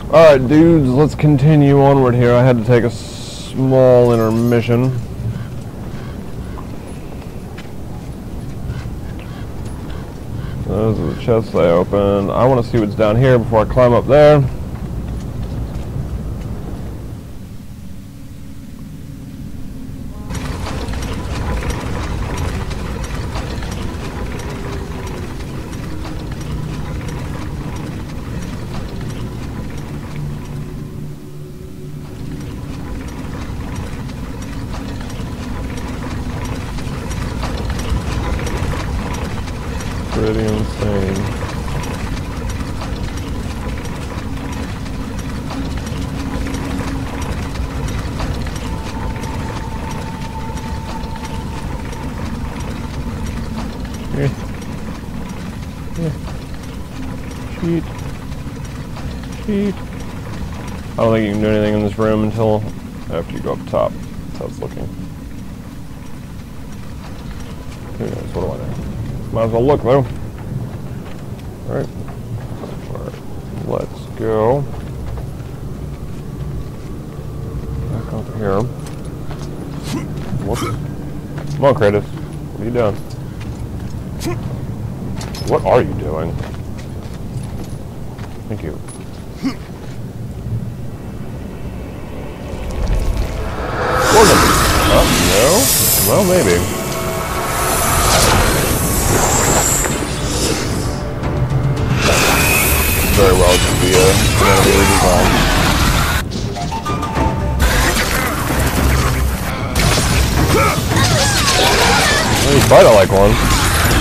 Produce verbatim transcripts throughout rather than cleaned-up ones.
Alright, dudes, let's continue onward here. I had to take a small intermission. Those are the chests I opened. I want to see what's down here before I climb up there. Pretty insane. Here. Here. Cheat. Cheat. I don't think you can do anything in this room until after you go up top. That's how it's looking. Who knows? What do I know? Might as well look though. Alright. Alright. Let's go. Back up here. Whoops. Come on, Kratos. What are you doing? What are you doing? Thank you. Gordon! Oh, no? Well, maybe. Very well just be a humanity design. Well, you fight I like one.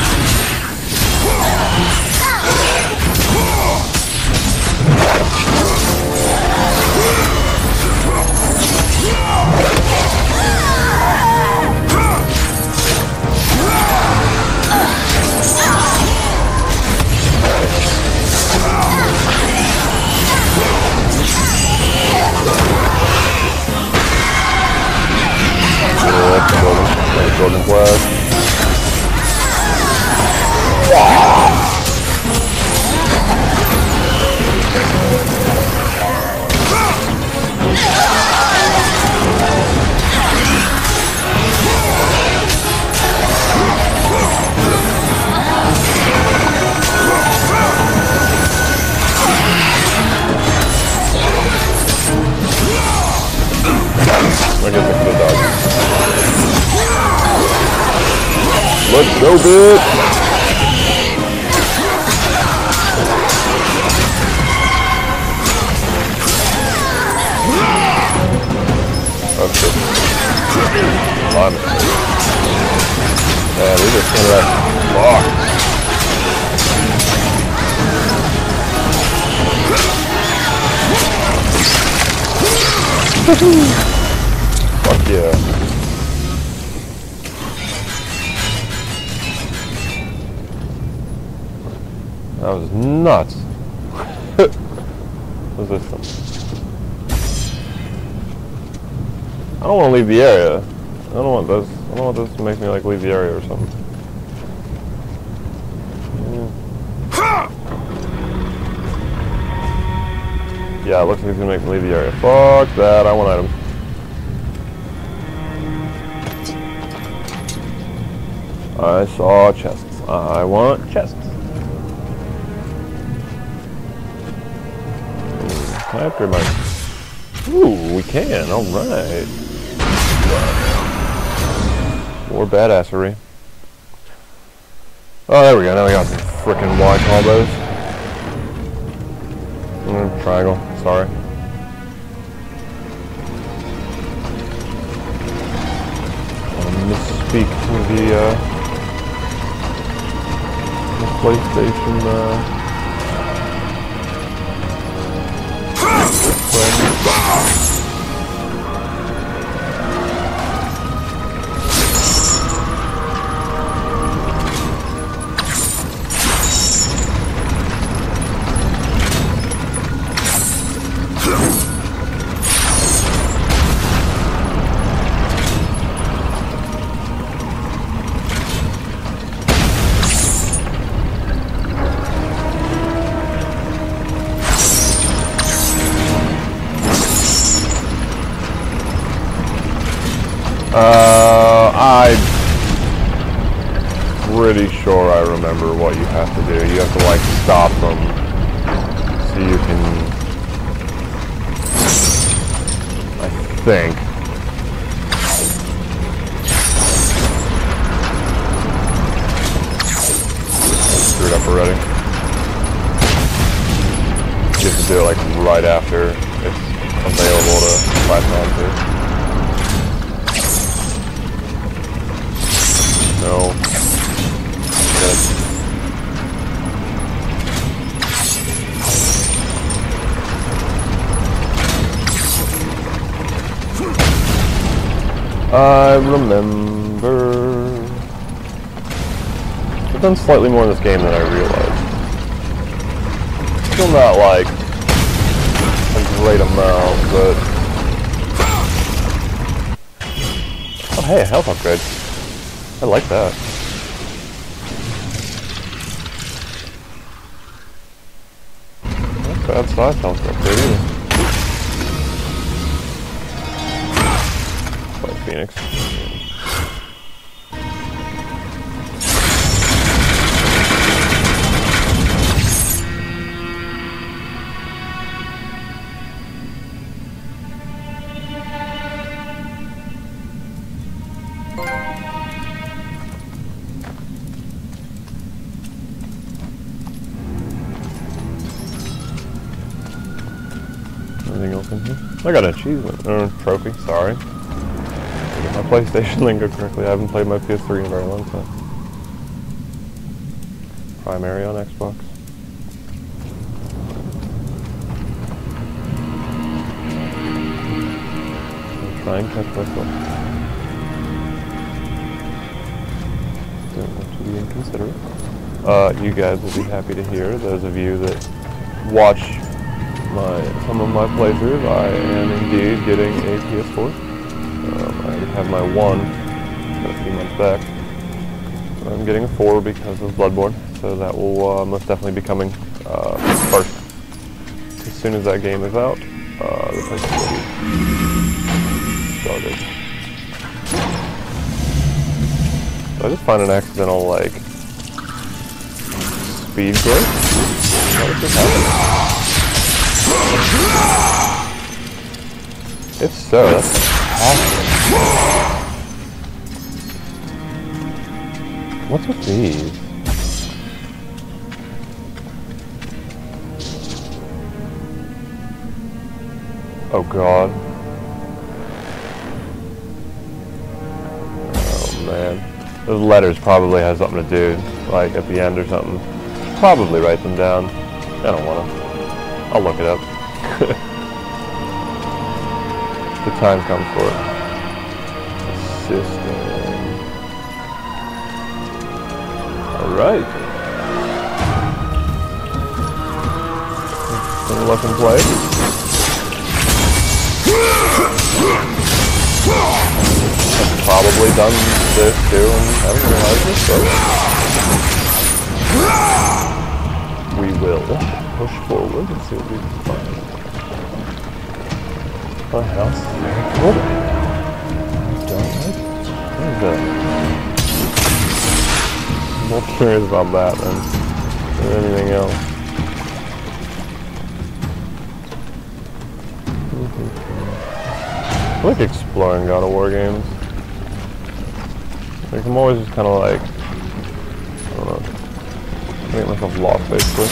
Golden Flash. I guess I could have dodged. Let's go, bitch! Oh shit. My mistake. Man, we just came back. Fuck. Fuck yeah. That was nuts. What's this thing? I don't want to leave the area. I don't want this. I don't want this to make me like leave the area or something. Yeah, it looks like it's gonna make me leave the area. Fuck that. I want items. I saw chests. I want chests. After my... Ooh, we can. Alright. More badassery. Oh, there we go. Now we got some frickin' Y combos. Mm, triangle. Sorry. I'll misspeak with the, uh... the PlayStation, uh... Uh, I'm pretty sure I remember what you have to do. You have to like stop them so you can, I think. Screwed up already. You have to do it like right after it's available to latch onto. No. Good. I remember. I've done slightly more in this game than I realized. Still not like a great amount, but oh hey, a health upgrade. I like that. Not bad size health upgrade either. Like Phoenix. Anything else in here? I got an achievement, or trophy, sorry. I get my PlayStation lingo correctly. I haven't played my P S three in a very long time. Primary on Xbox. I'll try and catch myself. Don't want to be inconsiderate. Uh, you guys will be happy to hear, those of you that watch My, some of my playthroughs, I am indeed getting a P S four. Um, I already have my one a few months back. I'm getting a four because of Bloodborne, so that will uh, most definitely be coming uh, first. As soon as that game is out, uh, the place will be started. So I just find an accidental, like, speed glitch. How does this happen? If so, that's fantastic. What's with these? Oh god. Oh man. Those letters probably has something to do, like at the end or something. Probably write them down. I don't wanna. I'll look it up. The time comes for it. System. Alright. Gonna look and play. I've probably done this too and haven't realized it, but we will push forward and see what we can find. My house is very cool. Don't like it. What is that? I'm more curious about that than, than anything else. Mm-hmm. I like exploring God of War games. Like, I'm always just kind of like, I don't know, I get myself lost basically.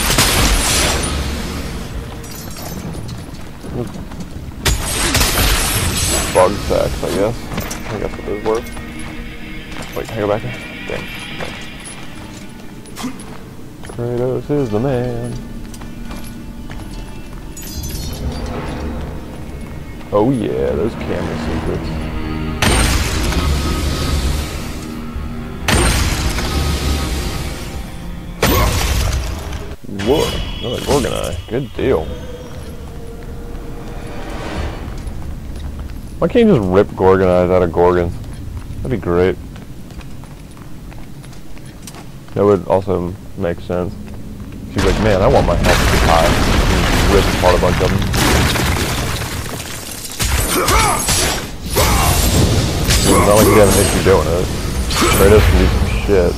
Bug sacks, I guess. I guess what those were. Wait, can I go back there? Dang. Kratos is the man. Oh yeah, those camera secrets. Whoa, another Gorgonite. Good deal. Why can't you just rip Gorgonite out of Gorgons? That'd be great. That would also make sense. She's like, man, I want my health to be high. And rip apart a bunch of them. It's not like you got an issue doing it. Kratos can do some shit.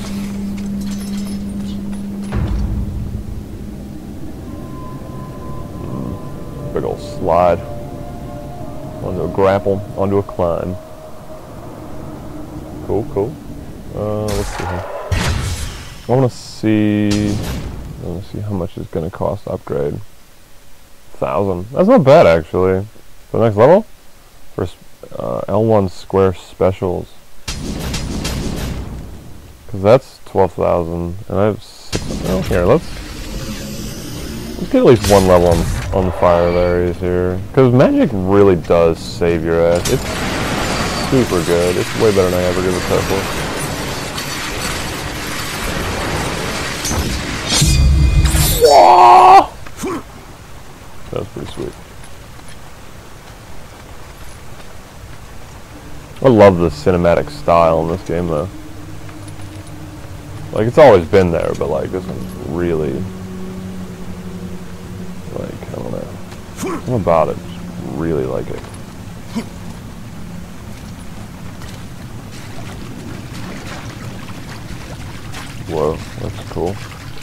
Mm, big ol' slide. Onto a grapple, onto a climb. Cool, cool. Uh, let's see here. I want to see. I want to see how much it's going to cost to upgrade. Thousand. That's not bad actually. The next level for uh, L one Square Specials. Because that's twelve thousand, and I have six. Oh, here, let's let's get at least one level on on the fire areas here. Because magic really does save your ass. It's super good. It's way better than I ever did with Tesla. Whoa! That was pretty sweet. I love the cinematic style in this game though. Like, it's always been there, but like, this one's really, like, I don't know. Something about it, just really like it. Whoa, that's cool.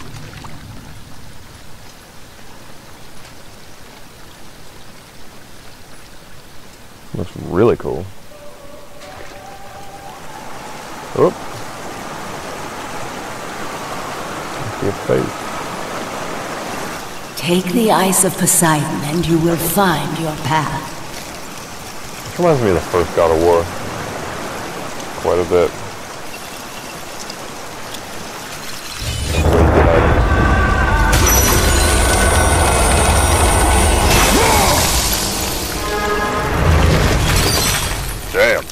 Looks really cool. Oop. Your face. Take the Ice of Poseidon and you will find your path. This reminds me of the first God of War. Quite a bit. Damn.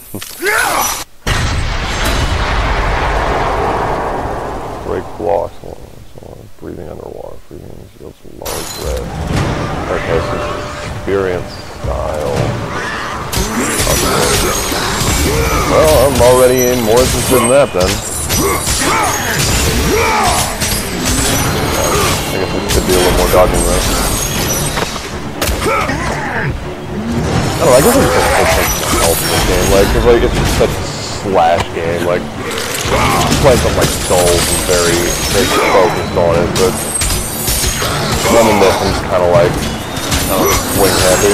Break blocks. So breathing underwater. Breathing yields large red. Okay, so experience style. Well, I'm already in more interested in that then. I guess it could be a little more dodging though. I don't know, I guess it's just like an ultimate game, like, cause like, it's just such a slash game, like, playing something like Souls and very, very focused on it, but running this I'm just kinda like, uh, swing heavy.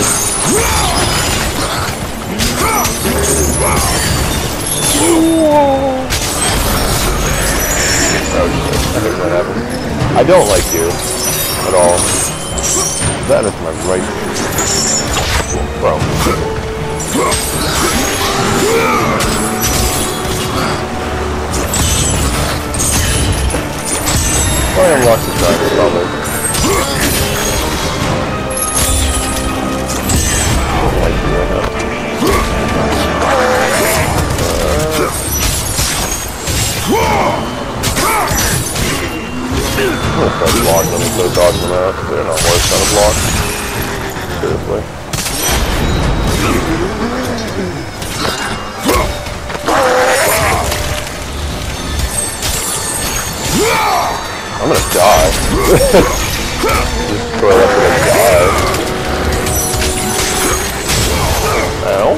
Oh shit, I hate that happens. I don't like you, at all. That is my right. Bro. I unlocked the dragon, probably. I don't like you right now. I'm gonna start blocking them instead of dodging them out. They're not worth trying to block. Seriously. I'm gonna die. Just throw it up and die. Ow.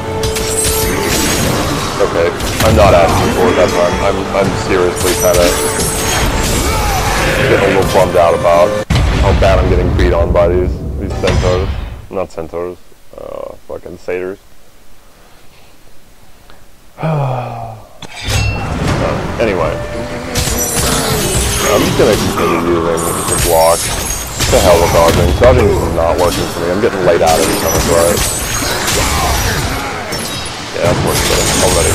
Okay, I'm not asking for it that time. I'm, I'm seriously kind of getting a little bummed out about how bad I'm getting beat on by these, these centaurs. Not centaurs. Uh, fucking satyrs. uh, anyway. I'm just gonna continue using the block. The hell with dodging. Dodging is not working for me. I'm getting laid out every time I try it. Yeah, that's working better already.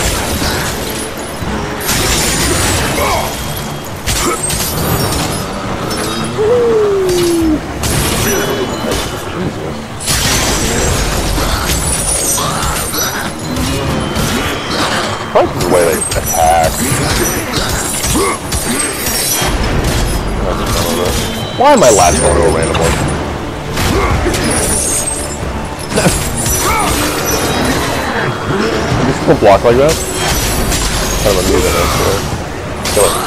Probably the way they attack. Why am I latching onto a random one? You still block like that? Kind of amusing, actually. Kill it.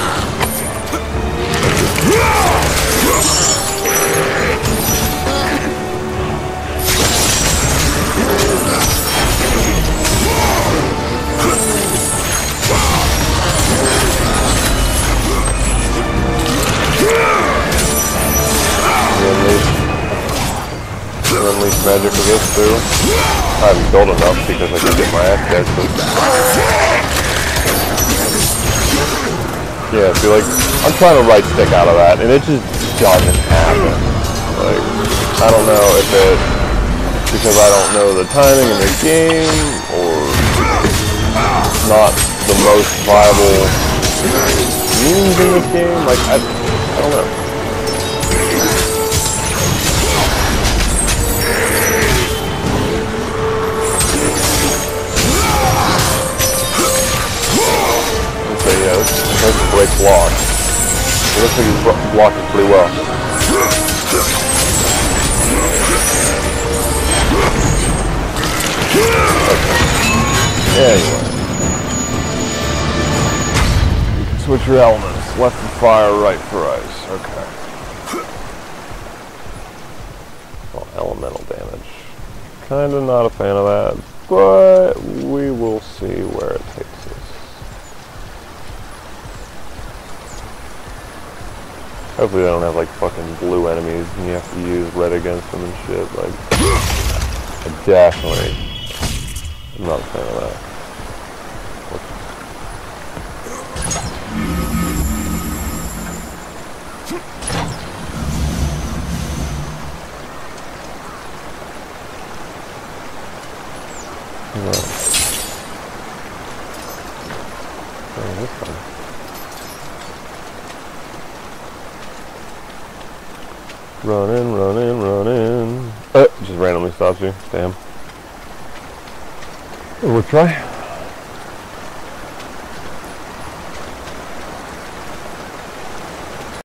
unleash magic with this too. I haven't built enough because I can get my ass kicked, but yeah, see, like, I'm trying to right stick out of that, and it just doesn't happen. Like, I don't know if it's because I don't know the timing in the game, or not the most viable means in this game. Like, I, I don't know. So yeah, this is a great block. It looks like he's blocking pretty well. Okay. Anyway. You can switch your elements. Left for fire, right for ice. Okay. Well, elemental damage. Kinda not a fan of that, but we will see where it takes us. Hopefully they don't have like fucking blue enemies and you have to use red against them and shit. Like, I definitely am not a fan of that. Right. Oh, this one. Run in, run in, run in. Uh, just randomly stops you. Damn. We'll try.